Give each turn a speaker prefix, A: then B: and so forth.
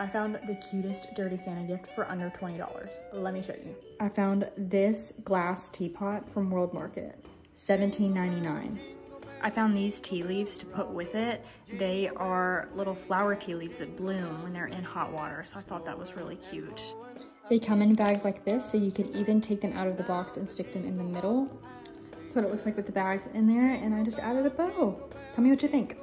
A: I found the cutest Dirty Santa gift for under $20. Let me show you.
B: I found this glass teapot from World Market, $17.99. I found these tea leaves to put with it. They are little flower tea leaves that bloom when they're in hot water, so I thought that was really cute. They come in bags like this, so you could even take them out of the box and stick them in the middle. That's what it looks like with the bags in there, and I just added a bow. Tell me what you think.